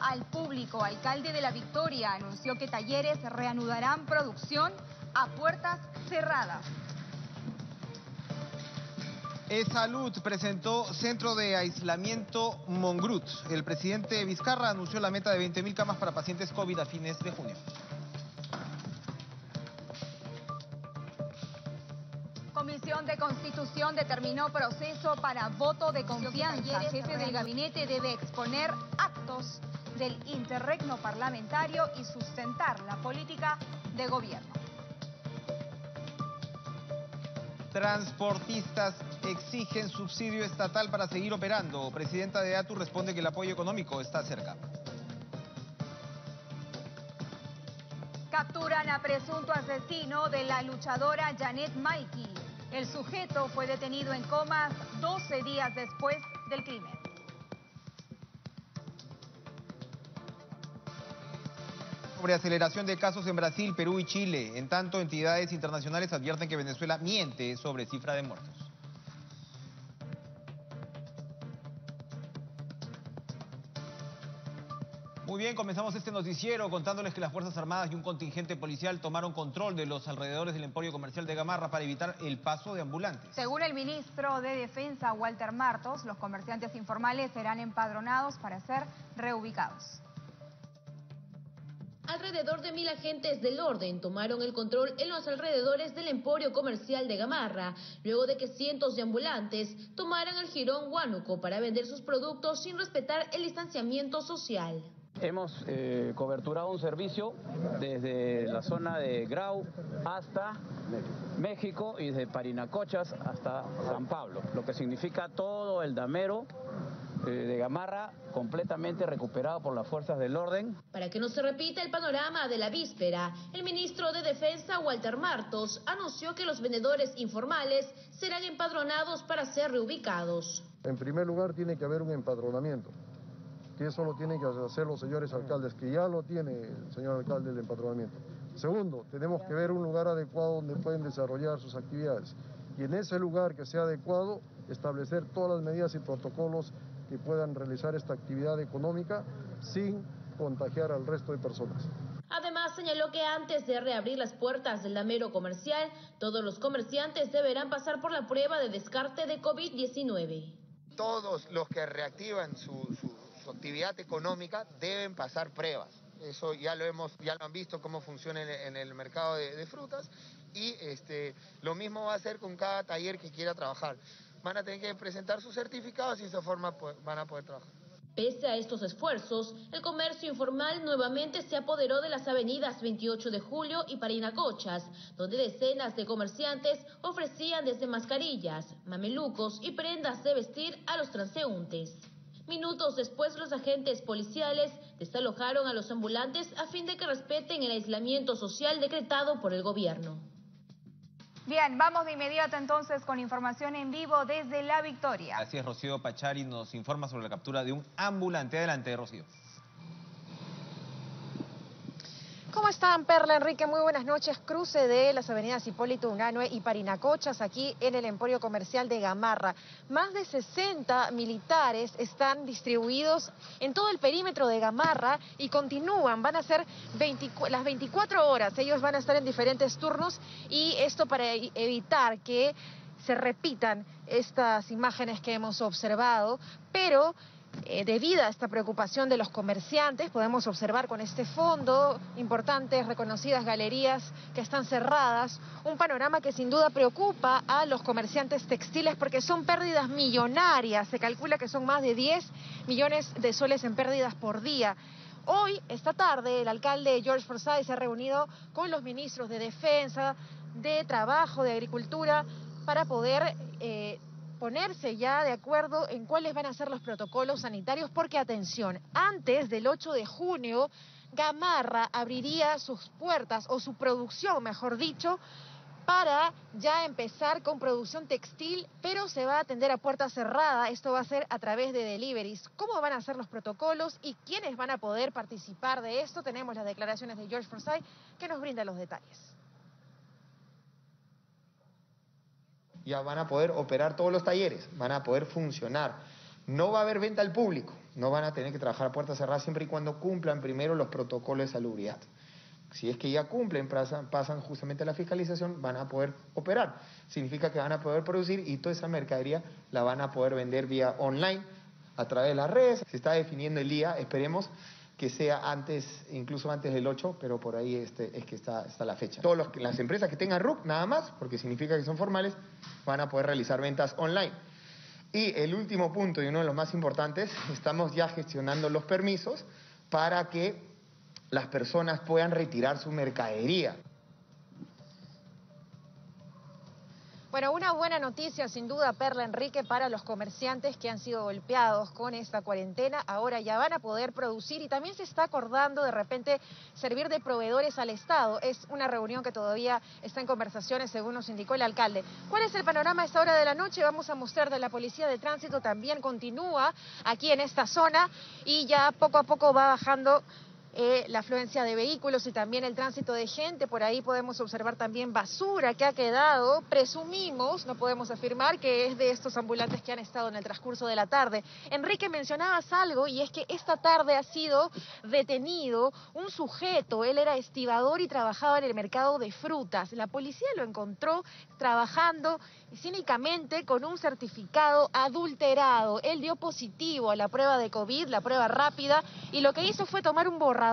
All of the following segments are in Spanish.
al público. Alcalde de La Victoria anunció que talleres reanudarán producción a puertas cerradas. Salud presentó centro de aislamiento Mongrut. El presidente Vizcarra anunció la meta de 20.000 camas para pacientes COVID a fines de junio. Comisión de Constitución determinó proceso para voto de confianza. Jefe del gabinete debe exponer actos del interregno parlamentario y sustentar la política de gobierno. Transportistas exigen subsidio estatal para seguir operando. Presidenta de ATU responde que el apoyo económico está cerca. Capturan a presunto asesino de la luchadora Janet Maiki. El sujeto fue detenido en Comas 12 días después del crimen. Sobre aceleración de casos en Brasil, Perú y Chile. En tanto, entidades internacionales advierten que Venezuela miente sobre cifra de muertos. Muy bien, comenzamos este noticiero contándoles que las Fuerzas Armadas y un contingente policial tomaron control de los alrededores del emporio comercial de Gamarra para evitar el paso de ambulantes. Según el ministro de Defensa, Walter Martos, los comerciantes informales serán empadronados para ser reubicados. Alrededor de 1.000 agentes del orden tomaron el control en los alrededores del emporio comercial de Gamarra, luego de que cientos de ambulantes tomaran el jirón Huánuco para vender sus productos sin respetar el distanciamiento social. Hemos coberturado un servicio desde la zona de Grau hasta México y desde Parinacochas hasta San Pablo, lo que significa todo el damero de Gamarra completamente recuperado por las fuerzas del orden. Para que no se repita el panorama de la víspera, el ministro de Defensa, Walter Martos, anunció que los vendedores informales serán empadronados para ser reubicados. En primer lugar, tiene que haber un empadronamiento, que eso lo tienen que hacer los señores alcaldes, que ya lo tiene el señor alcalde el empadronamiento. Segundo, tenemos que ver un lugar adecuado donde pueden desarrollar sus actividades. Y en ese lugar que sea adecuado, establecer todas las medidas y protocolos que puedan realizar esta actividad económica sin contagiar al resto de personas. Además, señaló que antes de reabrir las puertas del damero comercial, todos los comerciantes deberán pasar por la prueba de descarte de COVID-19. Todos los que reactivan su actividad económica deben pasar pruebas. Eso ya lo han visto cómo funciona en el mercado de frutas y lo mismo va a hacer con cada taller que quiera trabajar. Van a tener que presentar sus certificados y de esa forma van a poder trabajar. Pese a estos esfuerzos, el comercio informal nuevamente se apoderó de las avenidas 28 de Julio y Parinacochas, donde decenas de comerciantes ofrecían desde mascarillas, mamelucos y prendas de vestir a los transeúntes. Minutos después, los agentes policiales desalojaron a los ambulantes a fin de que respeten el aislamiento social decretado por el gobierno. Bien, vamos de inmediato entonces con información en vivo desde La Victoria. Así es, Rocío Pachari nos informa sobre la captura de un ambulante. Adelante, Rocío. ¿Cómo están, Perla, Enrique? Muy buenas noches. Cruce de las avenidas Hipólito Unanue y Parinacochas, aquí en el emporio comercial de Gamarra. Más de 60 militares están distribuidos en todo el perímetro de Gamarra y continúan. Van a ser las 24 horas. Ellos van a estar en diferentes turnos y esto para evitar que se repitan estas imágenes que hemos observado, pero debido a esta preocupación de los comerciantes, podemos observar con este fondo importantes, reconocidas galerías que están cerradas, un panorama que sin duda preocupa a los comerciantes textiles porque son pérdidas millonarias, se calcula que son más de 10 millones de soles en pérdidas por día. Hoy, esta tarde, el alcalde George Forsyth se ha reunido con los ministros de Defensa, de Trabajo, de Agricultura, para poder ponerse ya de acuerdo en cuáles van a ser los protocolos sanitarios, porque atención, antes del 8 de junio, Gamarra abriría sus puertas, o su producción, mejor dicho, para ya empezar con producción textil, pero se va a atender a puerta cerrada. Esto va a ser a través de deliveries. ¿Cómo van a ser los protocolos y quiénes van a poder participar de esto? Tenemos las declaraciones de George Forsyth que nos brinda los detalles. Ya van a poder operar todos los talleres, van a poder funcionar. No va a haber venta al público, no van a tener que trabajar a puertas cerradas siempre y cuando cumplan primero los protocolos de salubridad. Si es que ya cumplen, pasan justamente a la fiscalización, van a poder operar. Significa que van a poder producir y toda esa mercadería la van a poder vender vía online, a través de las redes. Se está definiendo el día, esperemos que sea antes, incluso antes del 8, pero por ahí es que está la fecha. Las empresas que tengan RUC, nada más, porque significa que son formales, van a poder realizar ventas online. Y el último punto, y uno de los más importantes, estamos ya gestionando los permisos para que las personas puedan retirar su mercadería. Bueno, una buena noticia sin duda, Perla, Enrique, para los comerciantes que han sido golpeados con esta cuarentena. Ahora ya van a poder producir y también se está acordando de repente servir de proveedores al Estado. Es una reunión que todavía está en conversaciones, según nos indicó el alcalde. ¿Cuál es el panorama a esta hora de la noche? Vamos a mostrar de la Policía de Tránsito también continúa aquí en esta zona y ya poco a poco va bajando la afluencia de vehículos y también el tránsito de gente. Por ahí podemos observar también basura que ha quedado, presumimos, no podemos afirmar que es de estos ambulantes que han estado en el transcurso de la tarde. Enrique, mencionabas algo y es que esta tarde ha sido detenido un sujeto, él era estibador y trabajaba en el mercado de frutas. La policía lo encontró trabajando cínicamente con un certificado adulterado. Él dio positivo a la prueba de COVID, la prueba rápida, y lo que hizo fue tomar un borrador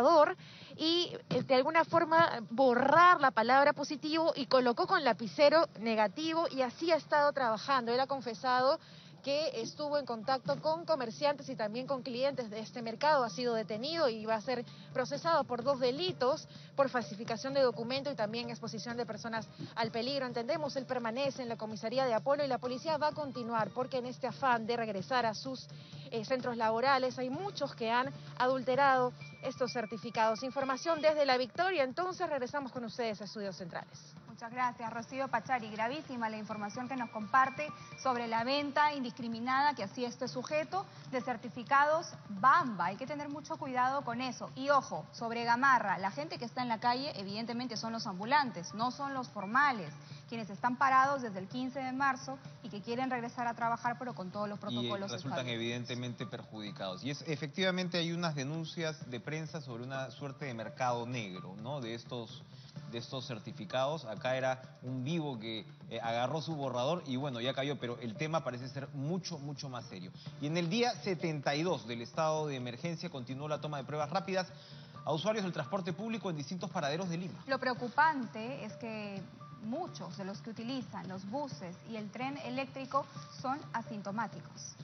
y de alguna forma borrar la palabra positivo y colocó con lapicero negativo y así ha estado trabajando. Él ha confesado que estuvo en contacto con comerciantes y también con clientes de este mercado, ha sido detenido y va a ser procesado por 2 delitos, por falsificación de documento y también exposición de personas al peligro. Entendemos, él permanece en la comisaría de Apolo y la policía va a continuar porque en este afán de regresar a sus centros laborales hay muchos que han adulterado estos certificados. Información desde La Victoria, entonces regresamos con ustedes a Estudios Centrales. Muchas gracias, Rocío Pachari. Gravísima la información que nos comparte sobre la venta indiscriminada que hacía este sujeto de certificados Bamba. Hay que tener mucho cuidado con eso. Y ojo, sobre Gamarra, la gente que está en la calle evidentemente son los ambulantes, no son los formales, quienes están parados desde el 15 de marzo y que quieren regresar a trabajar pero con todos los protocolos y resultan evidentemente perjudicados. Y efectivamente hay unas denuncias de prensa sobre una suerte de mercado negro, ¿no? De estos certificados. Acá era un vivo que agarró su borrador y bueno, ya cayó, pero el tema parece ser mucho más serio. Y en el día 72 del estado de emergencia continuó la toma de pruebas rápidas a usuarios del transporte público en distintos paraderos de Lima. Lo preocupante es que muchos de los que utilizan los buses y el tren eléctrico son asintomáticos.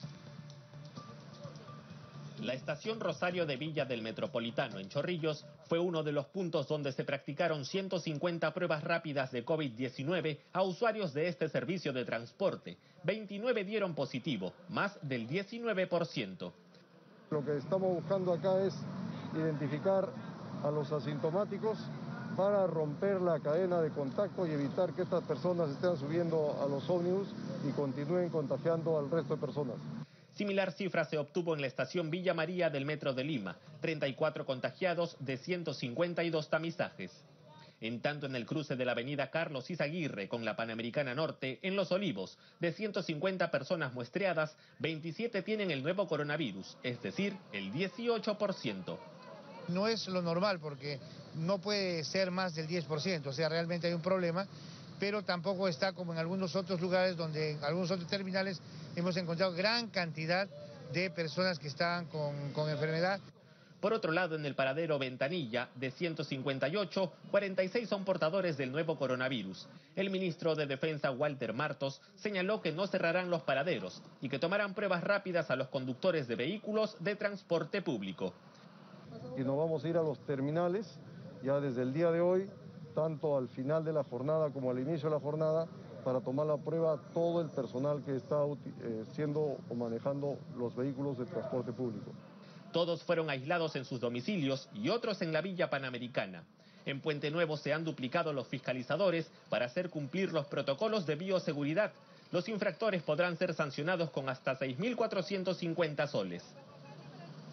La estación Rosario de Villa del Metropolitano en Chorrillos fue uno de los puntos donde se practicaron 150 pruebas rápidas de COVID-19 a usuarios de este servicio de transporte. 29 dieron positivo, más del 19%. Lo que estamos buscando acá es identificar a los asintomáticos para romper la cadena de contacto y evitar que estas personas estén subiendo a los ómnibus y continúen contagiando al resto de personas. Similar cifra se obtuvo en la estación Villa María del Metro de Lima, 34 contagiados de 152 tamizajes. En tanto, en el cruce de la avenida Carlos Izaguirre con la Panamericana Norte, en Los Olivos, de 150 personas muestreadas, 27 tienen el nuevo coronavirus, es decir, el 18%. No es lo normal porque no puede ser más del 10%, o sea, realmente hay un problema, pero tampoco está como en algunos otros lugares donde en algunos otros terminales hemos encontrado gran cantidad de personas que están con enfermedad. Por otro lado, en el paradero Ventanilla, de 158, 46 son portadores del nuevo coronavirus. El ministro de Defensa, Walter Martos, señaló que no cerrarán los paraderos y que tomarán pruebas rápidas a los conductores de vehículos de transporte público. Y nos vamos a ir a los terminales ya desde el día de hoy, tanto al final de la jornada como al inicio de la jornada, para tomar la prueba a todo el personal que está siendo o manejando los vehículos de transporte público. Todos fueron aislados en sus domicilios y otros en la Villa Panamericana. En Puente Nuevo se han duplicado los fiscalizadores para hacer cumplir los protocolos de bioseguridad. Los infractores podrán ser sancionados con hasta 6.450 soles.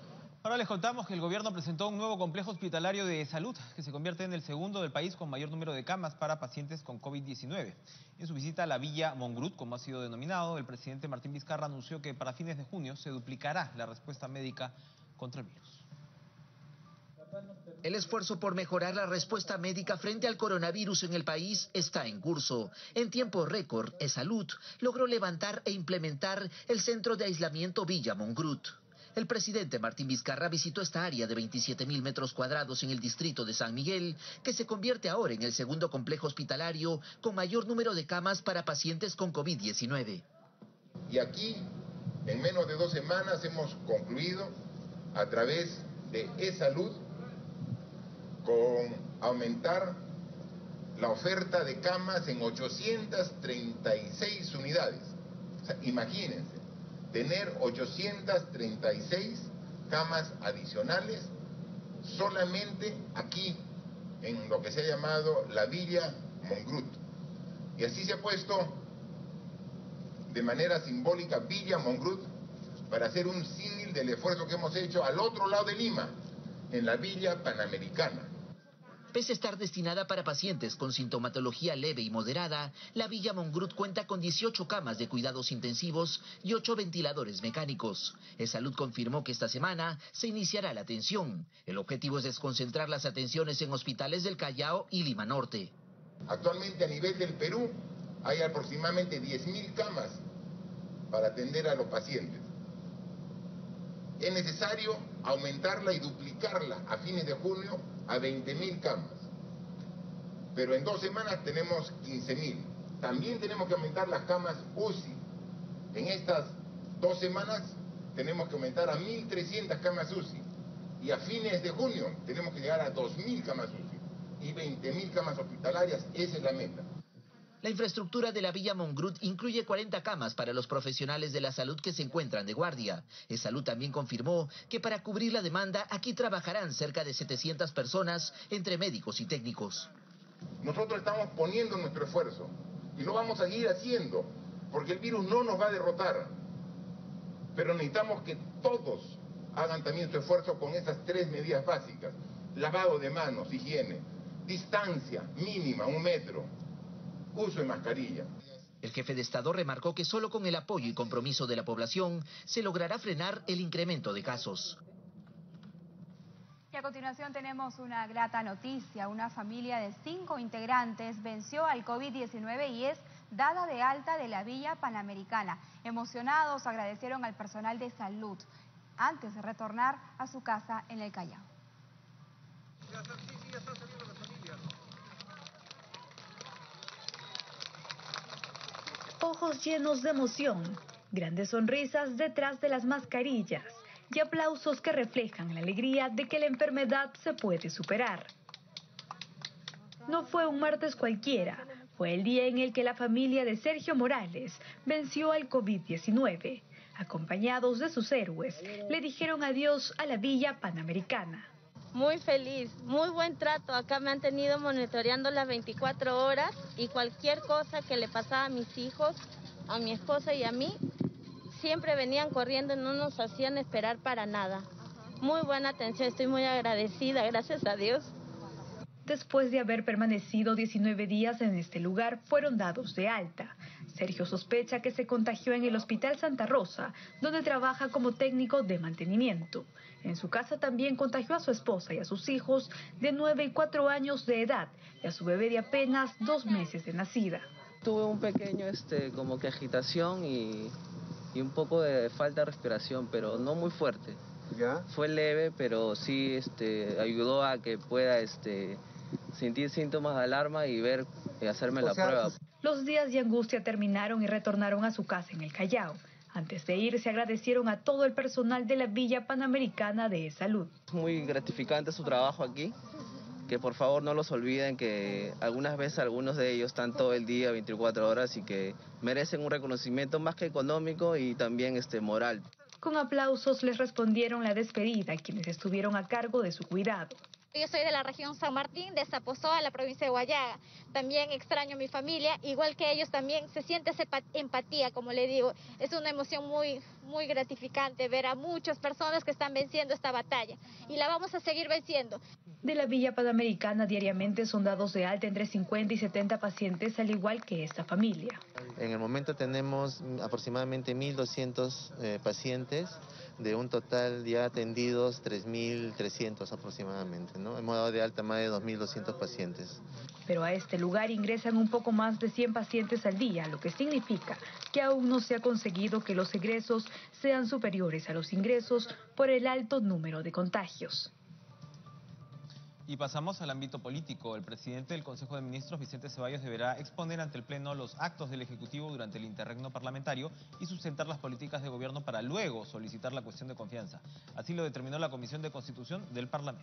Ahora les contamos que el gobierno presentó un nuevo complejo hospitalario de salud que se convierte en el segundo del país con mayor número de camas para pacientes con COVID-19. En su visita a la Villa Mongrut, como ha sido denominado, el presidente Martín Vizcarra anunció que para fines de junio se duplicará la respuesta médica contra el virus. El esfuerzo por mejorar la respuesta médica frente al coronavirus en el país está en curso. En tiempo récord, E-Salud logró levantar e implementar el centro de aislamiento Villa Mongrut. El presidente Martín Vizcarra visitó esta área de 27.000 metros cuadrados en el distrito de San Miguel, que se convierte ahora en el segundo complejo hospitalario con mayor número de camas para pacientes con COVID-19. Y aquí, en menos de 2 semanas, hemos concluido a través de E-Salud con aumentar la oferta de camas en 836 unidades. O sea, imagínense, tener 836 camas adicionales solamente aquí, en lo que se ha llamado la Villa Mongrut. Y así se ha puesto de manera simbólica Villa Mongrut para hacer un símil del esfuerzo que hemos hecho al otro lado de Lima, en la Villa Panamericana. Pese a estar destinada para pacientes con sintomatología leve y moderada, la Villa Mongrut cuenta con 18 camas de cuidados intensivos y 8 ventiladores mecánicos. E-Salud confirmó que esta semana se iniciará la atención. El objetivo es desconcentrar las atenciones en hospitales del Callao y Lima Norte. Actualmente a nivel del Perú hay aproximadamente 10.000 camas para atender a los pacientes. Es necesario aumentarla y duplicarla a fines de junio a 20.000 camas. Pero en 2 semanas tenemos 15.000. También tenemos que aumentar las camas UCI. En estas 2 semanas tenemos que aumentar a 1.300 camas UCI. Y a fines de junio tenemos que llegar a 2.000 camas UCI. Y 20.000 camas hospitalarias, esa es la meta. La infraestructura de la Villa Mongrut incluye 40 camas para los profesionales de la salud que se encuentran de guardia. E-Salud también confirmó que para cubrir la demanda aquí trabajarán cerca de 700 personas entre médicos y técnicos. Nosotros estamos poniendo nuestro esfuerzo y lo vamos a seguir haciendo porque el virus no nos va a derrotar. Pero necesitamos que todos hagan también su esfuerzo con esas 3 medidas básicas. Lavado de manos, higiene, distancia mínima, 1 metro. Uso de mascarilla. El jefe de Estado remarcó que solo con el apoyo y compromiso de la población se logrará frenar el incremento de casos. Y a continuación tenemos una grata noticia. Una familia de 5 integrantes venció al COVID-19 y es dada de alta de la Villa Panamericana. Emocionados agradecieron al personal de salud antes de retornar a su casa en el Callao. Ojos llenos de emoción, grandes sonrisas detrás de las mascarillas y aplausos que reflejan la alegría de que la enfermedad se puede superar. No fue un martes cualquiera, fue el día en el que la familia de Sergio Morales venció al COVID-19. Acompañados de sus héroes, le dijeron adiós a la Villa Panamericana. Muy feliz, muy buen trato. Acá me han tenido monitoreando las 24 horas y cualquier cosa que le pasaba a mis hijos, a mi esposa y a mí, siempre venían corriendo y no nos hacían esperar para nada. Muy buena atención, estoy muy agradecida, gracias a Dios. Después de haber permanecido 19 días en este lugar, fueron dados de alta. Sergio sospecha que se contagió en el Hospital Santa Rosa, donde trabaja como técnico de mantenimiento. En su casa también contagió a su esposa y a sus hijos de 9 y 4 años de edad y a su bebé de apenas 2 meses de nacida. Tuve un pequeño como que agitación y un poco de falta de respiración, pero no muy fuerte. ¿Ya? Fue leve, pero sí ayudó a que pueda sentir síntomas de alarma y hacerme la prueba. Los días de angustia terminaron y retornaron a su casa en el Callao. Antes de irse agradecieron a todo el personal de la Villa Panamericana de Salud. Es muy gratificante su trabajo aquí, que por favor no los olviden que algunas veces algunos de ellos están todo el día, 24 horas y que merecen un reconocimiento más que económico y también moral. Con aplausos les respondieron la despedida a quienes estuvieron a cargo de su cuidado. Yo soy de la región San Martín, de Zaposoa, la provincia de Huallaga. También extraño a mi familia, igual que ellos también se siente esa empatía, como le digo. Es una emoción muy gratificante ver a muchas personas que están venciendo esta batalla y la vamos a seguir venciendo. De la Villa Panamericana diariamente son dados de alta entre 50 y 70 pacientes, al igual que esta familia. En el momento tenemos aproximadamente 1.200 pacientes, de un total ya atendidos 3.300 aproximadamente, ¿no? Hemos dado de alta más de 2.200 pacientes. Pero a este lugar ingresan un poco más de 100 pacientes al día, lo que significa que aún no se ha conseguido que los egresos sean superiores a los ingresos por el alto número de contagios. Y pasamos al ámbito político. El presidente del Consejo de Ministros, Vicente Ceballos, deberá exponer ante el Pleno los actos del Ejecutivo durante el interregno parlamentario y sustentar las políticas de gobierno para luego solicitar la cuestión de confianza. Así lo determinó la Comisión de Constitución del Parlamento.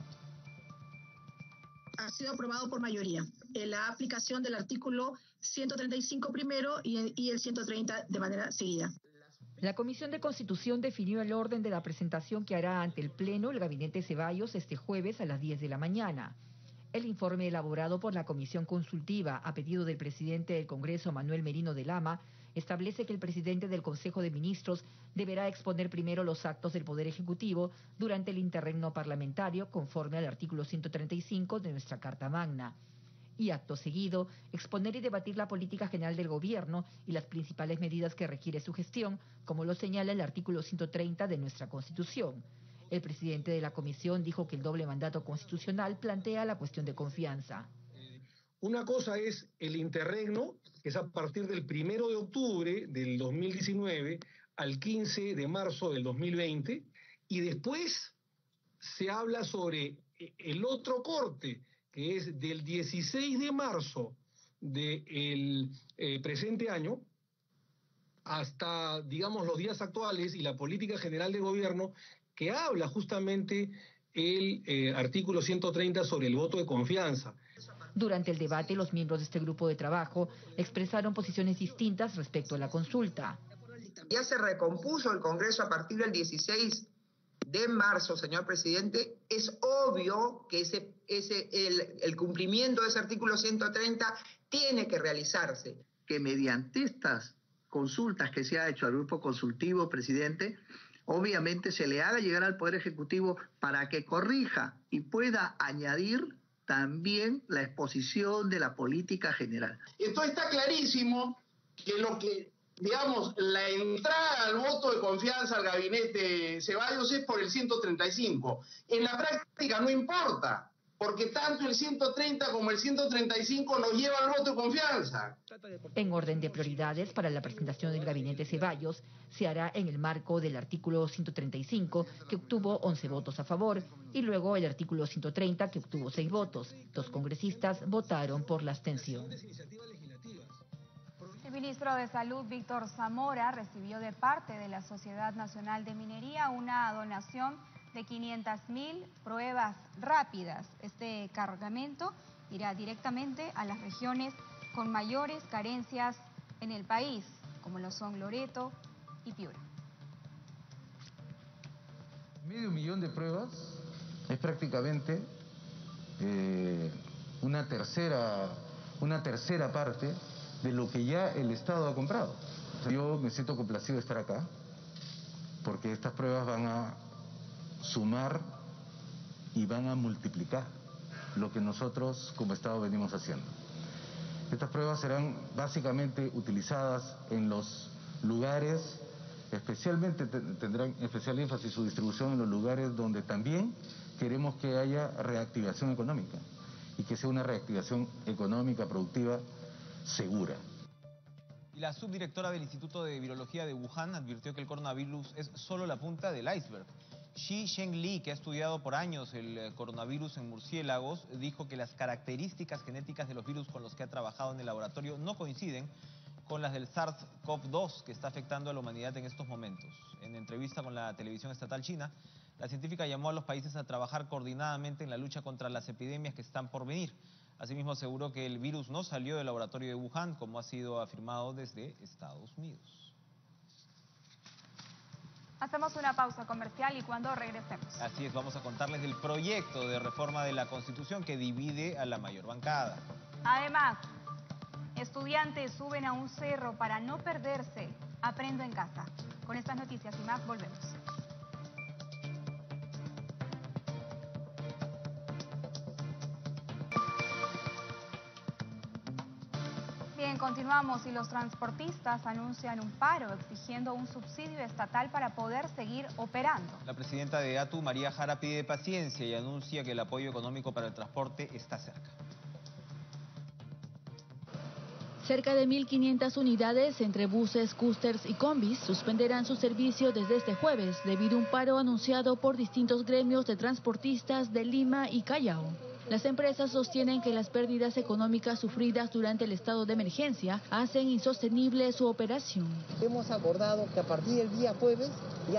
Ha sido aprobado por mayoría en la aplicación del artículo 135 primero y el 130 de manera seguida. La Comisión de Constitución definió el orden de la presentación que hará ante el Pleno el gabinete Ceballos este jueves a las 10 de la mañana. El informe elaborado por la Comisión Consultiva a pedido del presidente del Congreso, Manuel Merino de Lama, establece que el presidente del Consejo de Ministros deberá exponer primero los actos del Poder Ejecutivo durante el interregno parlamentario conforme al artículo 135 de nuestra Carta Magna. Y acto seguido, exponer y debatir la política general del gobierno y las principales medidas que requiere su gestión, como lo señala el artículo 130 de nuestra Constitución. El presidente de la comisión dijo que el doble mandato constitucional plantea la cuestión de confianza. Una cosa es el interregno, que es a partir del 1 de octubre del 2019 al 15 de marzo del 2020, y después se habla sobre el otro corte, que es del 16 de marzo del presente año hasta, digamos, los días actuales y la política general de gobierno, que habla justamente el artículo 130 sobre el voto de confianza. Durante el debate, los miembros de este grupo de trabajo expresaron posiciones distintas respecto a la consulta. Ya se recompuso el Congreso a partir del 16 de marzo, señor presidente. Es obvio que el cumplimiento de ese artículo 130 tiene que realizarse. Que mediante estas consultas que se ha hecho al grupo consultivo, presidente, obviamente se le haga llegar al Poder Ejecutivo para que corrija y pueda añadir también la exposición de la política general. Entonces está clarísimo que lo que, digamos, la entrada al voto de confianza al gabinete Ceballos es por el 135. En la práctica no importa, porque tanto el 130 como el 135 nos lleva al voto de confianza. En orden de prioridades para la presentación del gabinete Ceballos, se hará en el marco del artículo 135, que obtuvo 11 votos a favor, y luego el artículo 130, que obtuvo 6 votos. 2 congresistas votaron por la abstención. El ministro de Salud, Víctor Zamora, recibió de parte de la Sociedad Nacional de Minería una donación de 500.000 pruebas rápidas. Este cargamento irá directamente a las regiones con mayores carencias en el país, como lo son Loreto y Piura. 500.000 de pruebas es prácticamente una tercera parte de lo que ya el Estado ha comprado. Yo me siento complacido de estar acá, porque estas pruebas van a sumar y van a multiplicar lo que nosotros como Estado venimos haciendo. Estas pruebas serán básicamente utilizadas en los lugares, especialmente tendrán especial énfasis su distribución en los lugares donde también queremos que haya reactivación económica y que sea una reactivación económica productiva segura. Y la subdirectora del Instituto de Virología de Wuhan advirtió que el coronavirus es solo la punta del iceberg. Xi Zhengli, que ha estudiado por años el coronavirus en murciélagos, dijo que las características genéticas de los virus con los que ha trabajado en el laboratorio no coinciden con las del SARS-CoV-2 que está afectando a la humanidad en estos momentos. En entrevista con la televisión estatal china, la científica llamó a los países a trabajar coordinadamente en la lucha contra las epidemias que están por venir. Asimismo aseguró que el virus no salió del laboratorio de Wuhan, como ha sido afirmado desde Estados Unidos. Hacemos una pausa comercial y cuando regresemos. Así es, vamos a contarles del proyecto de reforma de la Constitución que divide a la mayor bancada. Además, estudiantes suben a un cerro para no perderse. Aprendo en casa. Con estas noticias y más, volvemos. Bien, continuamos y los transportistas anuncian un paro exigiendo un subsidio estatal para poder seguir operando. La presidenta de ATU, María Jara, pide paciencia y anuncia que el apoyo económico para el transporte está cerca. Cerca de 1.500 unidades entre buses, cústers y combis suspenderán su servicio desde este jueves debido a un paro anunciado por distintos gremios de transportistas de Lima y Callao. Las empresas sostienen que las pérdidas económicas sufridas durante el estado de emergencia hacen insostenible su operación. Hemos acordado que a partir del día jueves ya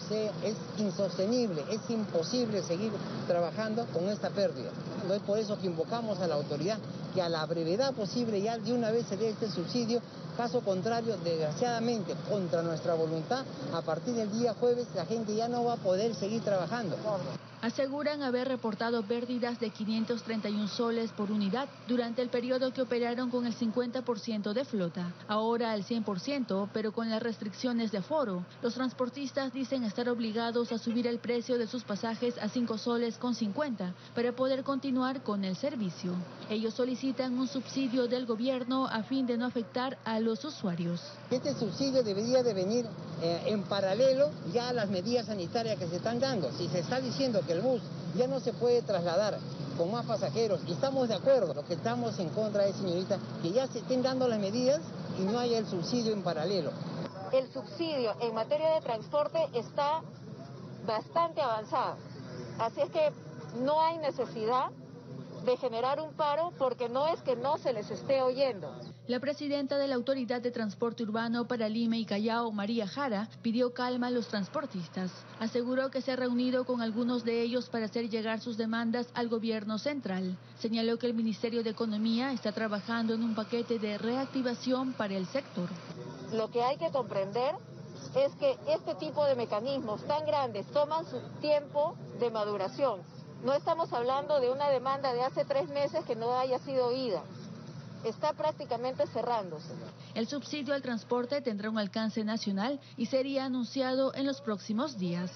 es insostenible, es imposible seguir trabajando con esta pérdida. Es por eso que invocamos a la autoridad que a la brevedad posible ya de una vez se dé este subsidio. Caso contrario, desgraciadamente, contra nuestra voluntad, a partir del día jueves la gente ya no va a poder seguir trabajando. Aseguran haber reportado pérdidas de 531 soles por unidad durante el periodo que operaron con el 50% de flota. Ahora al 100%, pero con las restricciones de aforo, los transportistas dicen estar obligados a subir el precio de sus pasajes a 5 soles con 50 para poder continuar con el servicio. Ellos solicitan un subsidio del gobierno a fin de no afectar a los usuarios. Este subsidio debería de venir en paralelo ya a las medidas sanitarias que se están dando. Si se está diciendo que el bus ya no se puede trasladar con más pasajeros y estamos de acuerdo, lo que estamos en contra es, señorita, que ya se estén dando las medidas y no haya el subsidio en paralelo. El subsidio en materia de transporte está bastante avanzado, así es que no hay necesidad de generar un paro porque no es que no se les esté oyendo. La presidenta de la Autoridad de Transporte Urbano para Lima y Callao, María Jara, pidió calma a los transportistas. Aseguró que se ha reunido con algunos de ellos para hacer llegar sus demandas al gobierno central. Señaló que el Ministerio de Economía está trabajando en un paquete de reactivación para el sector. Lo que hay que comprender es que este tipo de mecanismos tan grandes toman su tiempo de maduración. No estamos hablando de una demanda de hace 3 meses que no haya sido oída. Está prácticamente cerrándose. El subsidio al transporte tendrá un alcance nacional y sería anunciado en los próximos días.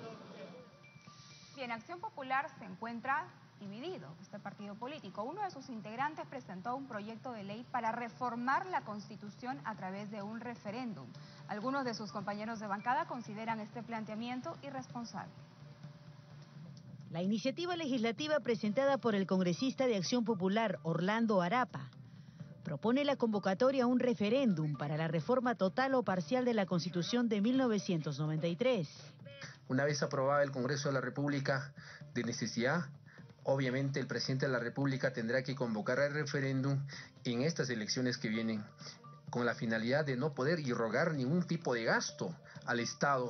Bien, Acción Popular se encuentra dividido, este partido político. Uno de sus integrantes presentó un proyecto de ley para reformar la Constitución a través de un referéndum. Algunos de sus compañeros de bancada consideran este planteamiento irresponsable. La iniciativa legislativa presentada por el congresista de Acción Popular, Orlando Arapa, propone la convocatoria a un referéndum para la reforma total o parcial de la Constitución de 1993. Una vez aprobada el Congreso de la República de necesidad, obviamente el presidente de la República tendrá que convocar al referéndum en estas elecciones que vienen, con la finalidad de no poder irrogar ningún tipo de gasto al Estado,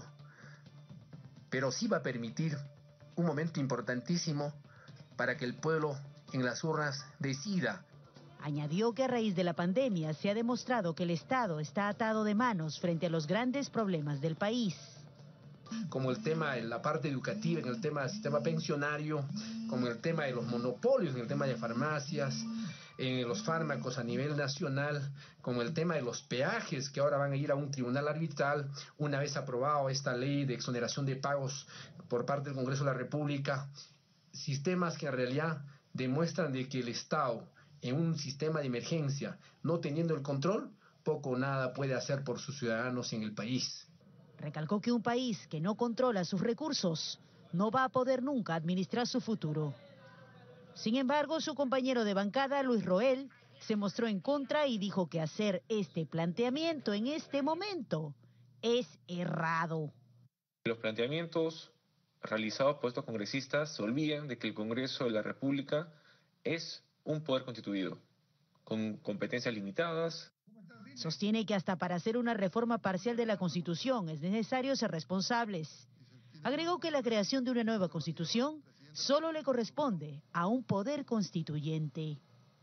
pero sí va a permitir un momento importantísimo para que el pueblo en las urnas decida. Añadió que a raíz de la pandemia se ha demostrado que el Estado está atado de manos frente a los grandes problemas del país. Como el tema de la parte educativa, en el tema del sistema pensionario, como el tema de los monopolios, en el tema de farmacias, en los fármacos a nivel nacional, como el tema de los peajes que ahora van a ir a un tribunal arbitral, una vez aprobado esta ley de exoneración de pagos por parte del Congreso de la República, sistemas que en realidad demuestran de que el Estado, en un sistema de emergencia, no teniendo el control, poco o nada puede hacer por sus ciudadanos en el país. Recalcó que un país que no controla sus recursos no va a poder nunca administrar su futuro. Sin embargo, su compañero de bancada, Luis Roel, se mostró en contra y dijo que hacer este planteamiento en este momento es errado. Los planteamientos realizados por estos congresistas se olvidan de que el Congreso de la República es un poder constituido, con competencias limitadas. Sostiene que hasta para hacer una reforma parcial de la Constitución es necesario ser responsables. Agregó que la creación de una nueva Constitución solo le corresponde a un poder constituyente.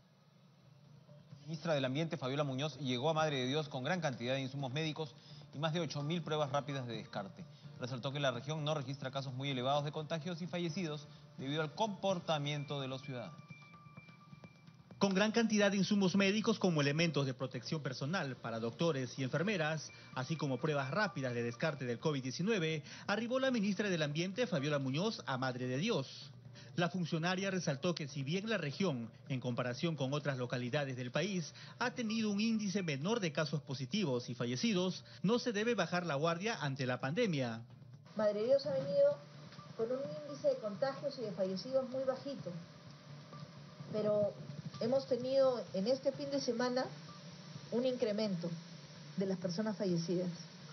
La ministra del Ambiente, Fabiola Muñoz, llegó a Madre de Dios con gran cantidad de insumos médicos y más de 8.000 pruebas rápidas de descarte. Resaltó que la región no registra casos muy elevados de contagios y fallecidos debido al comportamiento de los ciudadanos. Con gran cantidad de insumos médicos como elementos de protección personal para doctores y enfermeras, así como pruebas rápidas de descarte del COVID-19, arribó la ministra del Ambiente, Fabiola Muñoz, a Madre de Dios. La funcionaria resaltó que si bien la región, en comparación con otras localidades del país, ha tenido un índice menor de casos positivos y fallecidos, no se debe bajar la guardia ante la pandemia. Madre de Dios ha venido con un índice de contagios y de fallecidos muy bajito, pero hemos tenido en este fin de semana un incremento de las personas fallecidas.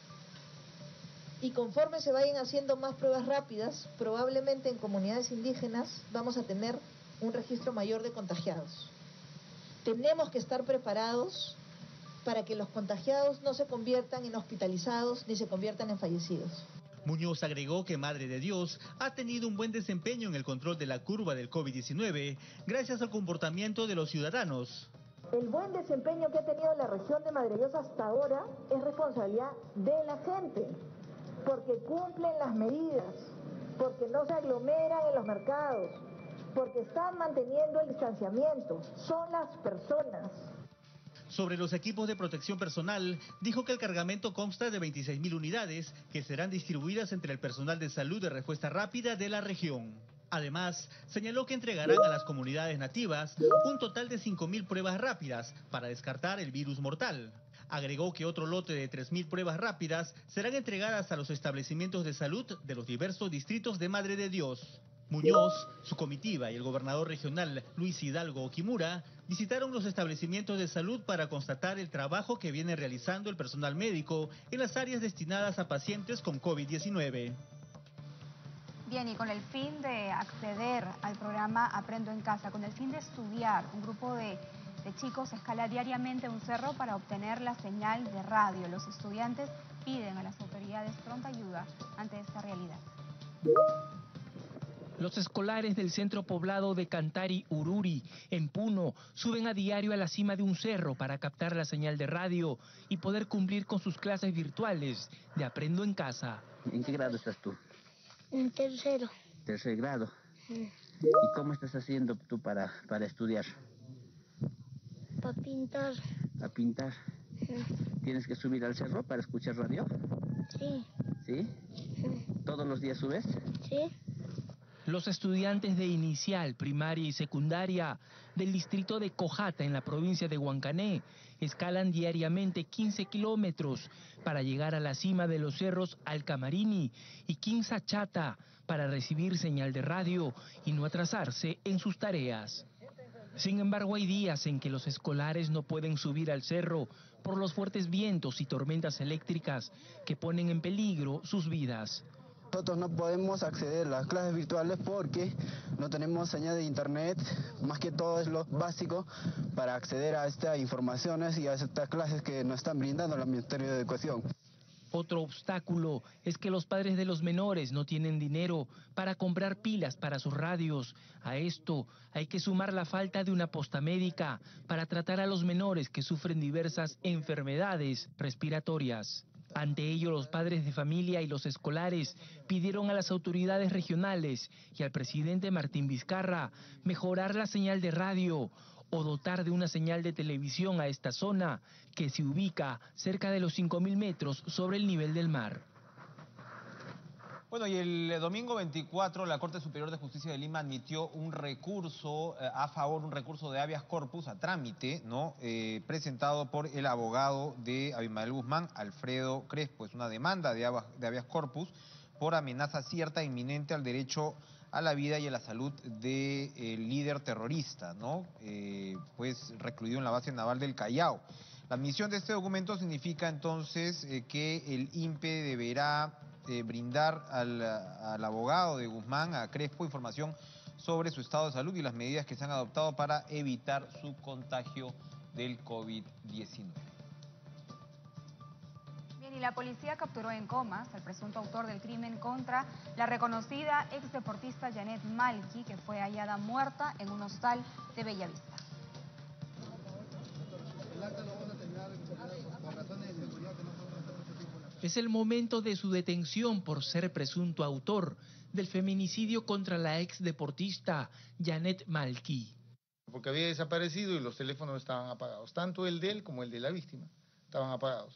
Y conforme se vayan haciendo más pruebas rápidas, probablemente en comunidades indígenas vamos a tener un registro mayor de contagiados. Tenemos que estar preparados para que los contagiados no se conviertan en hospitalizados ni se conviertan en fallecidos. Muñoz agregó que Madre de Dios ha tenido un buen desempeño en el control de la curva del COVID-19 gracias al comportamiento de los ciudadanos. El buen desempeño que ha tenido la región de Madre de Dios hasta ahora es responsabilidad de la gente, porque cumplen las medidas, porque no se aglomeran en los mercados, porque están manteniendo el distanciamiento, son las personas. Sobre los equipos de protección personal, dijo que el cargamento consta de 26.000 unidades que serán distribuidas entre el personal de salud de respuesta rápida de la región. Además, señaló que entregarán a las comunidades nativas un total de 5.000 pruebas rápidas para descartar el virus mortal. Agregó que otro lote de 3.000 pruebas rápidas serán entregadas a los establecimientos de salud de los diversos distritos de Madre de Dios. Muñoz, su comitiva y el gobernador regional Luis Hidalgo Okimura visitaron los establecimientos de salud para constatar el trabajo que viene realizando el personal médico en las áreas destinadas a pacientes con COVID-19. Bien, y con el fin de acceder al programa Aprendo en Casa, con el fin de estudiar, un grupo de chicos escala diariamente un cerro para obtener la señal de radio. Los estudiantes piden a las autoridades pronta ayuda ante esta realidad. Los escolares del centro poblado de Cantari Ururi, en Puno, suben a diario a la cima de un cerro para captar la señal de radio y poder cumplir con sus clases virtuales de Aprendo en Casa. ¿En qué grado estás tú? En tercero. Tercer grado. ¿Y cómo estás haciendo tú para estudiar? Para pintar. ¿A pintar? ¿Tienes que subir al cerro para escuchar radio? Sí. ¿Sí? ¿Todos los días subes? Sí. Los estudiantes de inicial, primaria y secundaria del distrito de Cojata en la provincia de Huancané escalan diariamente 15 kilómetros para llegar a la cima de los cerros Alcamarini y Quinzachata para recibir señal de radio y no atrasarse en sus tareas. Sin embargo, hay días en que los escolares no pueden subir al cerro por los fuertes vientos y tormentas eléctricas que ponen en peligro sus vidas. Nosotros no podemos acceder a las clases virtuales porque no tenemos señal de internet, más que todo es lo básico para acceder a estas informaciones y a estas clases que nos están brindando el Ministerio de Educación. Otro obstáculo es que los padres de los menores no tienen dinero para comprar pilas para sus radios. A esto hay que sumar la falta de una posta médica para tratar a los menores que sufren diversas enfermedades respiratorias. Ante ello, los padres de familia y los escolares pidieron a las autoridades regionales y al presidente Martín Vizcarra mejorar la señal de radio o dotar de una señal de televisión a esta zona que se ubica cerca de los 5.000 metros sobre el nivel del mar. Bueno, y el domingo 24 la Corte Superior de Justicia de Lima admitió un recurso a favor, un recurso de habeas corpus a trámite, ¿no? Presentado por el abogado de Abimael Guzmán, Alfredo Crespo. Es una demanda de habeas corpus por amenaza cierta e inminente al derecho a la vida y a la salud del líder terrorista, ¿no? Pues recluido en la base naval del Callao. La admisión de este documento significa entonces que el INPE deberá brindar al abogado de Guzmán, a Crespo, información sobre su estado de salud y las medidas que se han adoptado para evitar su contagio del COVID-19. Bien, y la policía capturó en Comas al presunto autor del crimen contra la reconocida exdeportista Janet Malqui, que fue hallada muerta en un hostal de Bellavista. Es el momento de su detención por ser presunto autor del feminicidio contra la ex deportista Janet Malky. Porque había desaparecido y los teléfonos estaban apagados, tanto el de él como el de la víctima, estaban apagados.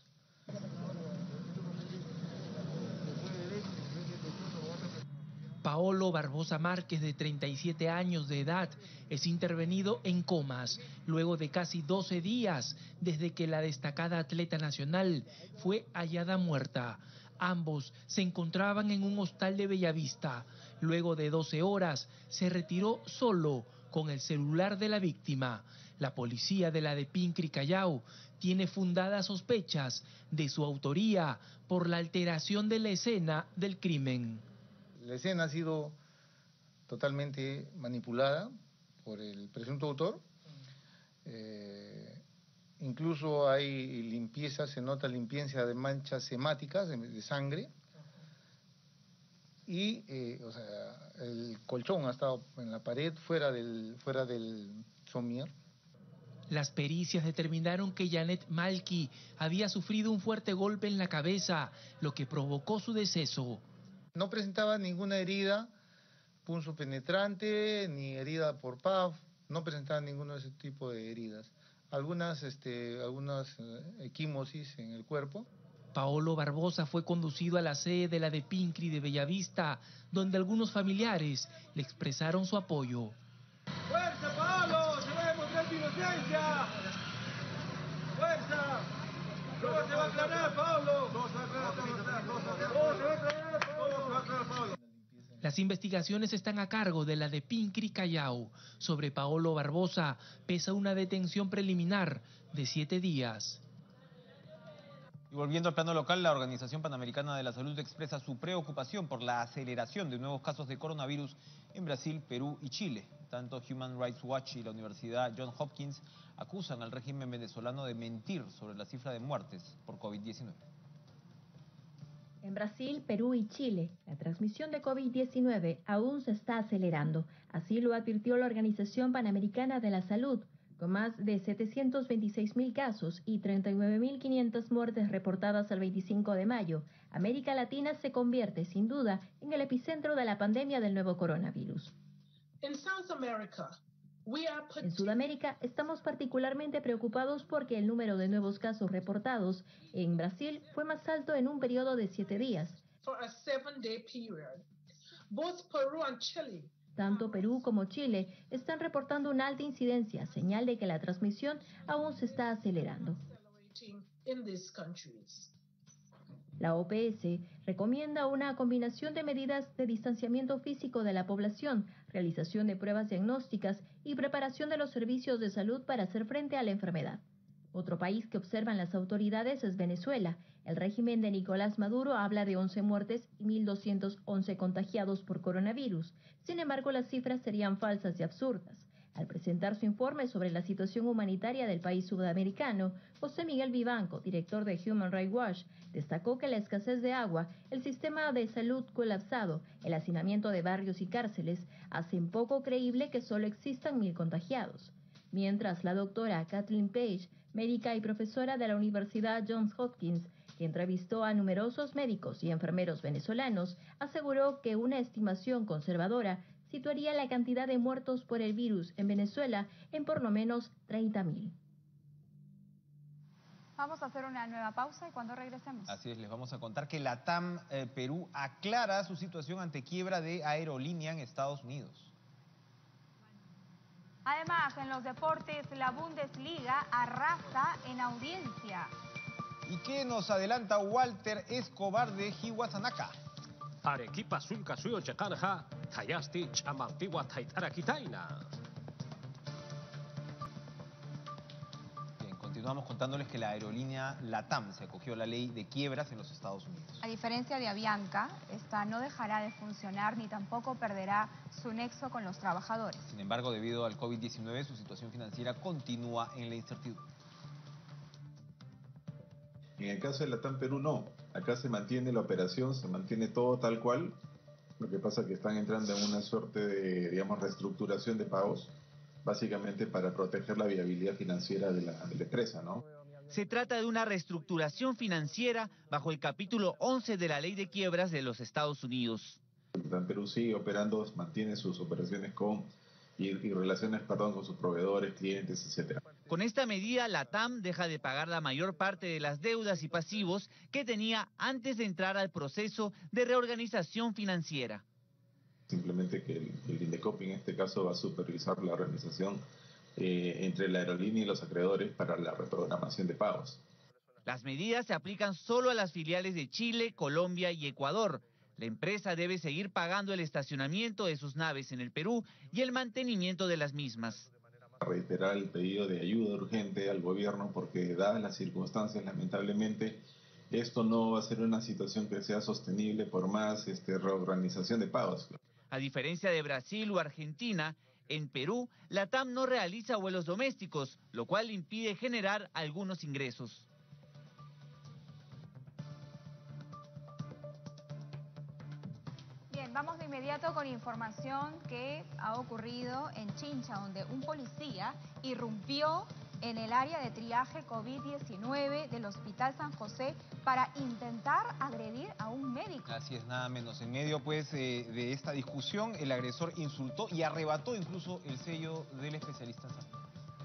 Paolo Barbosa Márquez, de 37 años de edad, es intervenido en comas luego de casi 12 días desde que la destacada atleta nacional fue hallada muerta. Ambos se encontraban en un hostal de Bellavista. Luego de 12 horas se retiró solo con el celular de la víctima. La policía de la de Pincri, Callao, tiene fundadas sospechas de su autoría por la alteración de la escena del crimen. La escena ha sido totalmente manipulada por el presunto autor. Incluso hay limpieza, se nota limpieza de manchas hemáticas, de sangre. Y el colchón ha estado en la pared fuera del somier. Las pericias determinaron que Janet Malky había sufrido un fuerte golpe en la cabeza, lo que provocó su deceso. No presentaba ninguna herida punzopenetrante ni herida por PAF, no presentaba ninguno de ese tipo de heridas. Algunas equimosis en el cuerpo. Paolo Barbosa fue conducido a la sede de la de Pincri de Bellavista, donde algunos familiares le expresaron su apoyo. ¡Fuerza, Paolo! ¡Se va a demostrar tu inocencia! ¡Fuerza! ¿Cómo se va a aclarar, Paolo? ¿Cómo se va a aclarar, Paolo? Las investigaciones están a cargo de la de Pincri, Callao. Sobre Paolo Barbosa pesa una detención preliminar de 7 días. Y volviendo al plano local, la Organización Panamericana de la Salud expresa su preocupación por la aceleración de nuevos casos de coronavirus en Brasil, Perú y Chile. Tanto Human Rights Watch y la Universidad Johns Hopkins acusan al régimen venezolano de mentir sobre la cifra de muertes por COVID-19. En Brasil, Perú y Chile, la transmisión de COVID-19 aún se está acelerando. Así lo advirtió la Organización Panamericana de la Salud, con más de 726.000 casos y 39.500 muertes reportadas el 25 de mayo. América Latina se convierte, sin duda, en el epicentro de la pandemia del nuevo coronavirus. En Sudamérica, estamos particularmente preocupados porque el número de nuevos casos reportados en Brasil fue más alto en un periodo de 7 días. Tanto Perú como Chile están reportando una alta incidencia, señal de que la transmisión aún se está acelerando. La OPS recomienda una combinación de medidas de distanciamiento físico de la población, realización de pruebas diagnósticas y preparación de los servicios de salud para hacer frente a la enfermedad. Otro país que observan las autoridades es Venezuela. El régimen de Nicolás Maduro habla de 11 muertes y 1.211 contagiados por coronavirus. Sin embargo, las cifras serían falsas y absurdas. Al presentar su informe sobre la situación humanitaria del país sudamericano, José Miguel Vivanco, director de Human Rights Watch, destacó que la escasez de agua, el sistema de salud colapsado, el hacinamiento de barrios y cárceles hacen poco creíble que solo existan 1.000 contagiados. Mientras la doctora Kathleen Page, médica y profesora de la Universidad Johns Hopkins, que entrevistó a numerosos médicos y enfermeros venezolanos, aseguró que una estimación conservadora situaría la cantidad de muertos por el virus en Venezuela en por lo menos 30.000. Vamos a hacer una nueva pausa y cuando regresemos. Así es, les vamos a contar que LATAM Perú aclara su situación ante quiebra de aerolínea en Estados Unidos. Además, en los deportes, la Bundesliga arrasa en audiencia. ¿Y qué nos adelanta Walter Escobar de Hiwasanaka? Arequipa suyo chacarja, tayasti chamantigua taitarakitaina. Bien, continuamos contándoles que la aerolínea LATAM se acogió a la ley de quiebras en los Estados Unidos. A diferencia de Avianca, esta no dejará de funcionar ni tampoco perderá su nexo con los trabajadores. Sin embargo, debido al COVID-19, su situación financiera continúa en la incertidumbre. En el caso de LATAM Perú no, acá se mantiene la operación, se mantiene todo tal cual, lo que pasa es que están entrando en una suerte de, digamos, reestructuración de pagos, básicamente para proteger la viabilidad financiera de la empresa, ¿no? Se trata de una reestructuración financiera bajo el capítulo 11 de la Ley de Quiebras de los Estados Unidos. LATAM Perú sigue operando, mantiene sus operaciones y relaciones con sus proveedores, clientes, etc. Con esta medida, LATAM deja de pagar la mayor parte de las deudas y pasivos que tenía antes de entrar al proceso de reorganización financiera. Simplemente que el INDECOPI en este caso va a supervisar la organización entre la aerolínea y los acreedores para la reprogramación de pagos. Las medidas se aplican solo a las filiales de Chile, Colombia y Ecuador. La empresa debe seguir pagando el estacionamiento de sus naves en el Perú y el mantenimiento de las mismas. Reiterar el pedido de ayuda urgente al gobierno porque dadas las circunstancias, lamentablemente, esto no va a ser una situación que sea sostenible por más reorganización de pagos. A diferencia de Brasil o Argentina, en Perú, LATAM no realiza vuelos domésticos, lo cual impide generar algunos ingresos. Bien, vamos de inmediato con información que ha ocurrido en Chincha, donde un policía irrumpió en el área de triaje COVID-19 del Hospital San José para intentar agredir a un médico. Así es, nada menos. En medio pues de esta discusión, el agresor insultó y arrebató incluso el sello del especialista en salud.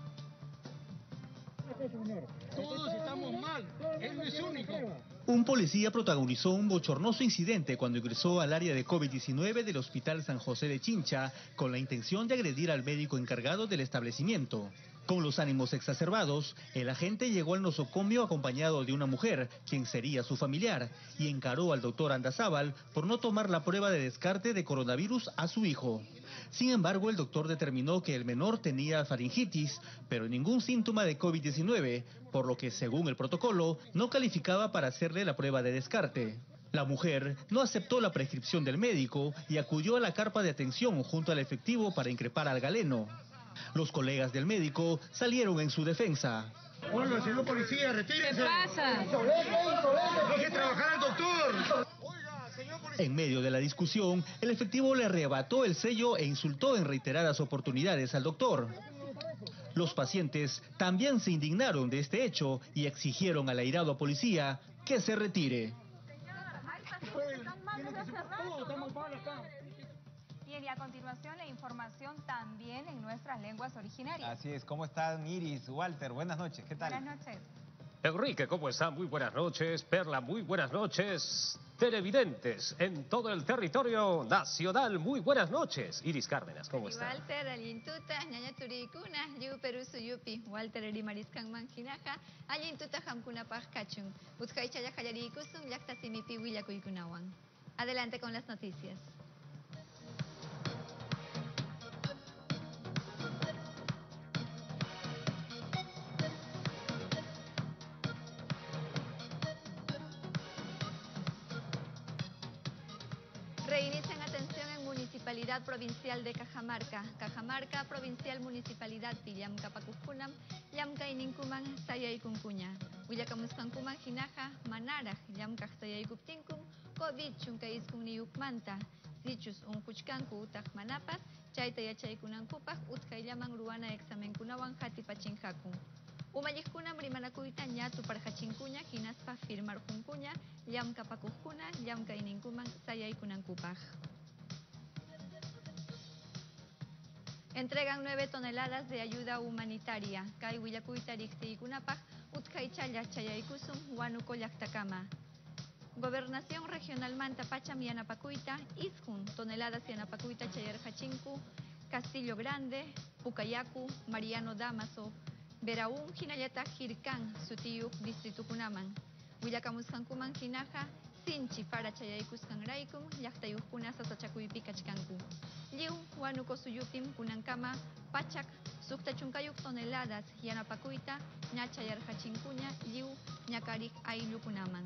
Todos estamos mal, él no es único. Un policía protagonizó un bochornoso incidente cuando ingresó al área de COVID-19 del Hospital San José de Chincha con la intención de agredir al médico encargado del establecimiento. Con los ánimos exacerbados, el agente llegó al nosocomio acompañado de una mujer, quien sería su familiar, y encaró al doctor Andazábal por no tomar la prueba de descarte de coronavirus a su hijo. Sin embargo, el doctor determinó que el menor tenía faringitis, pero ningún síntoma de COVID-19, por lo que, según el protocolo, no calificaba para hacerle la prueba de descarte. La mujer no aceptó la prescripción del médico y acudió a la carpa de atención junto al efectivo para increpar al galeno. Los colegas del médico salieron en su defensa. Hola, señor policía, retírese. ¿Qué pasa? ¡Deje trabajar al doctor! En medio de la discusión, el efectivo le arrebató el sello e insultó en reiteradas oportunidades al doctor. Los pacientes también se indignaron de este hecho y exigieron al airado policía que se retire. Bien, y a continuación la información también en nuestras lenguas originarias. Así es, ¿cómo están Iris, Walter? Buenas noches, ¿qué tal? Buenas noches. Enrique, ¿cómo están? Muy buenas noches. Perla, muy buenas noches. Televidentes en todo el territorio nacional, muy buenas noches. Iris Cárdenas, ¿cómo están? Walter, Alintuta, Ñaña Turicuna, Yu Perú Suyupi, Walter Rimariscan Manjinaja, Alintuta Hamkuna Pajkachun, Utkaichaya Hayarikusum, Yaktasimipi Willakuykunawan. Adelante con las noticias. Reinician atención en Municipalidad Provincial de Cajamarca. Cajamarca, Provincial Municipalidad Tillamca Pacucunam, Llamca Inincuman, Sayaycuncuña. Huyacamuscancuman Jinaja, Manara, Llamca Sayaycuptincum, COVID Chuncaiscun Niukmanta. Sichus Uncuchcancu Utajmanapas, Chaita Yachaycunancupaj, Utkaillaman Ruana Examencunawan Hatipachinjacu. Umayijkunam rimanakuita ñatu parjachinkuña, hinaspa firmar junkuña, llamka pakujkuna, llamka ininkuman, sayaykunankupaj. Entregan 9 toneladas de ayuda humanitaria. Kay willakuita riktiikunapaj, utkaychalla chayaykusum, huanuko llaqtakama. Gobernación Regional Manta Pacham Yanapacuita, Iskun, toneladas Yanapacuita Chayarjachinku, Castillo Grande, Pucayacu, Mariano Damaso, Beraún, Jinayata, Jircán, Sutiyuk, Distrito Kunaman. Huillacamuscancuman, Jinaja, Sinchi, para Chayaycuscan Raikum, Yachtayucuna, Sasachacuipi, Cachcancu. Liu, Huanuco Suyupim, Kunankama, Pachak, Suctachuncayuk toneladas, Yanapacuita, Ñachayarjachincuña, Liu, Ñacarik, Ailukunaman.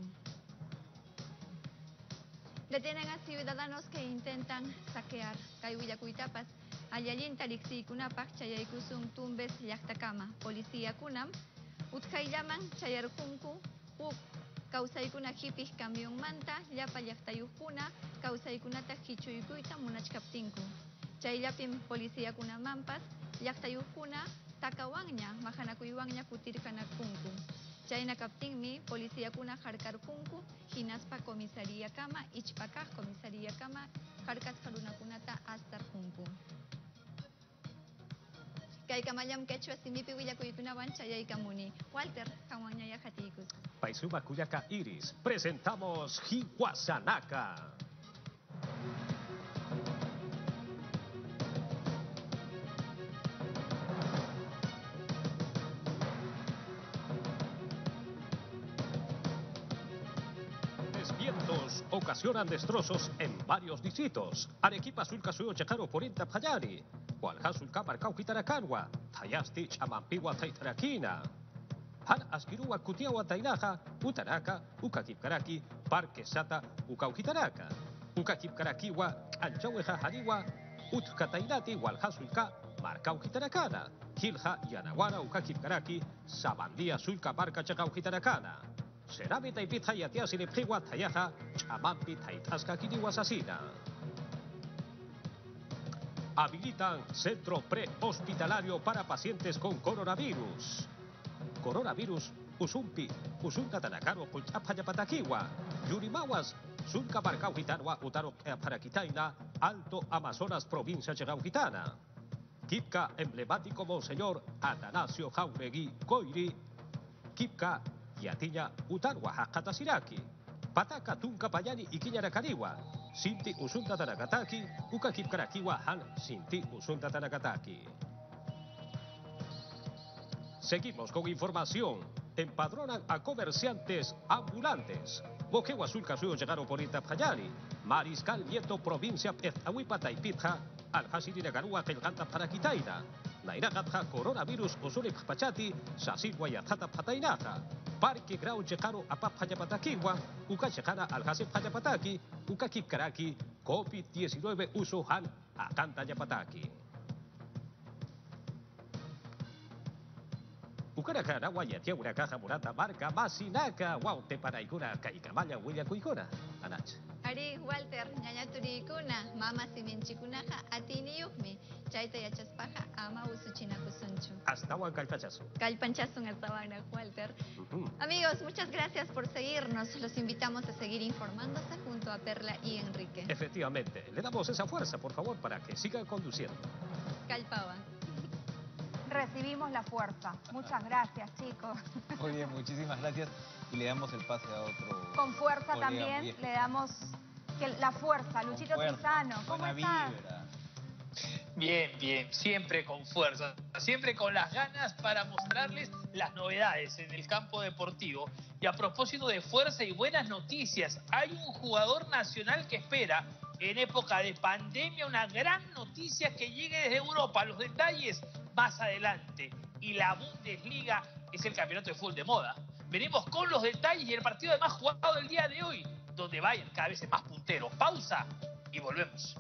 Detienen a ciudadanos que intentan saquear Kayhuillacuitapas. Ayalinta Rixikunapak, Chayaykusum, Tumbes, Llaqtakama. Policía Kunam, Utkayllaman, Chayarjunku, Kausaykuna Hipis, Camión Manta, Llapa Llaqtayukkuna, Kausaykunata Hichuykuita, Munachkaptinku. Chayllapim Policía Kunamampas, Llaqtayukkuna, Takawanña, Mahanakuywanña, Kutirkanakunku. Chayna kaptinmi policía kuna harkarpunku hinaspa comisaría kama ichpakaj comisaría kama harkaspa runakunata astarpunku. Kaykamallam quechua simipi willakuykunawan chayaykamuni. Walter, kawanñaya hatikus. Paisuma Cuyaka Iris, presentamos Hiwasanaka. Vientos ocasionan destrozos en varios distritos. Arequipa sulka suyo chakaro porinta payari. Walhasulka marcau kitarakanwa. Tayasti chamampiwa taitarakina. Han askirua kutiawa tainaja. Utaraka, ukakipkaraki, parque sata, ukaukitaraka. Ukakipkarakiwa, anchaweja hariwa. Utkatainati walhasulka marcau kitarakana. Hilja yanawara ukakipkaraki. Sabandia sulka marca chakau kitarakana. Serami taipita yatia sinipjiwa tayaja, chamampi taitasca kiniwasasina. Habilitan centro prehospitalario para pacientes con coronavirus. Coronavirus usumpi, usunta tanakaro pulchapayapatakiwa. Yurimawas, sulka marcaugitanwa utaro parakitaina, Alto Amazonas, provincia Chegauquitana. Kipka emblemático Monseñor Atanasio Jauregui Coiri. Kipka Yatiña utarwa hakatasiraki. Pataka tunka payani ikiñarakariwa. Sinti usunta tanakataki. Ukakipkarakiwa han sinti usunta tanakataki. Seguimos con información. Empadronan a comerciantes ambulantes. Boquewa sulka suyo llegaron por Intapayani. Mariscal Nieto, provincia Peztahuipa Taipitja. Al-Hasirina Garua Telganta Parakitaina. Nairagapja coronavirus Osune Pachati. Sasilwa Yatata Patainaja. Parque Grau Checaro Apapayapatakiwa, Uka Checana Alhase Payapataki, Uka Kipkaraki, COVID-19 Uso Han Akanta Yapataki. Ukarakana Wayatia Urakaja Murata Marca Masinaka, Waute Paraikuna, Kaikamaya William Kuikuna, Anach. Ari Walter, ñaña turikuna, mama siminchikunaja atiniyukmi, chayta yachaspaja ama usuchinakusunchu. Hasta Huancalpachazo. Calpanchasun hasta Huancalpachazo, Walter. Amigos, muchas gracias por seguirnos. Los invitamos a seguir informándose junto a Perla y Enrique. Efectivamente, le damos esa fuerza, por favor, para que siga conduciendo. Calpaba. Recibimos la fuerza. Muchas gracias, chicos. Muy bien, muchísimas gracias. Y le damos el pase a otro. Con fuerza colega, también bien. le damos la fuerza. Luchito Tizano, ¿cómo Buena estás? vibra. Bien, bien, siempre con fuerza, siempre con las ganas para mostrarles las novedades en el campo deportivo. Y a propósito de fuerza y buenas noticias, hay un jugador nacional que espera en época de pandemia una gran noticia que llegue desde Europa. Los detalles más adelante. Y la Bundesliga es el campeonato de fútbol de moda. Venimos con los detalles y el partido además jugado el día de hoy, donde vayan cada vez más punteros. Pausa y volvemos.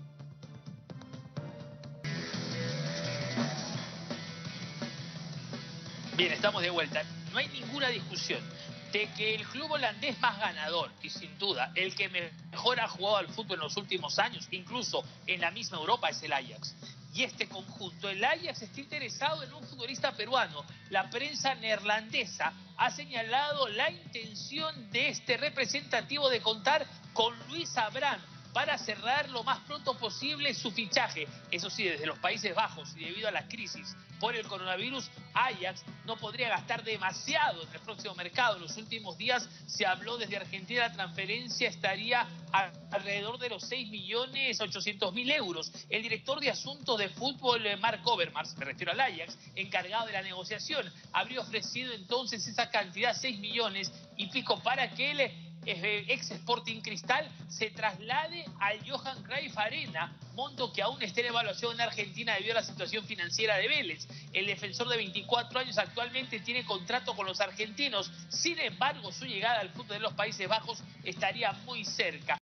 Bien, estamos de vuelta. No hay ninguna discusión de que el club holandés más ganador y sin duda el que mejor ha jugado al fútbol en los últimos años, incluso en la misma Europa, es el Ajax. Y este conjunto, el Ajax, está interesado en un futbolista peruano. La prensa neerlandesa ha señalado la intención de este representativo de contar con Luis Abraham para cerrar lo más pronto posible su fichaje. Eso sí, desde los Países Bajos y debido a la crisis por el coronavirus, Ajax no podría gastar demasiado en el próximo mercado. En los últimos días se habló desde Argentina, la transferencia estaría alrededor de los 6.800.000 euros. El director de Asuntos de Fútbol, Mark Overmars, me refiero al Ajax, encargado de la negociación, habría ofrecido entonces esa cantidad, 6 millones y pico, para que el ex Sporting Cristal se traslade al Johan Cruyff Arena, monto que aún está en evaluación en Argentina debido a la situación financiera de Vélez. El defensor de 24 años actualmente tiene contrato con los argentinos, sin embargo su llegada al fútbol de los Países Bajos estaría muy cerca.